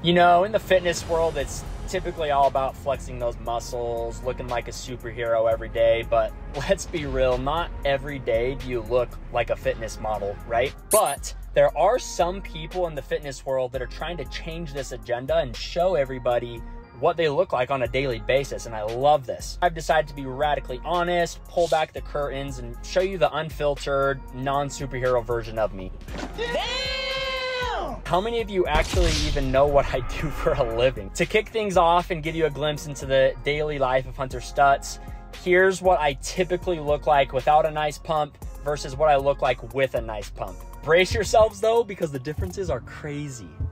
You know, in the fitness world, it's typically all about flexing those muscles, looking like a superhero every day, but let's be real, not every day do you look like a fitness model, right? But there are some people in the fitness world that are trying to change this agenda and show everybody what they look like on a daily basis, and I love this. I've decided to be radically honest, pull back the curtains, and show you the unfiltered, non-superhero version of me. Damn! How many of you actually even know what I do for a living? To kick things off and give you a glimpse into the daily life of Hunter Stutz, here's what I typically look like without a nice pump versus what I look like with a nice pump. Brace yourselves though, because the differences are crazy.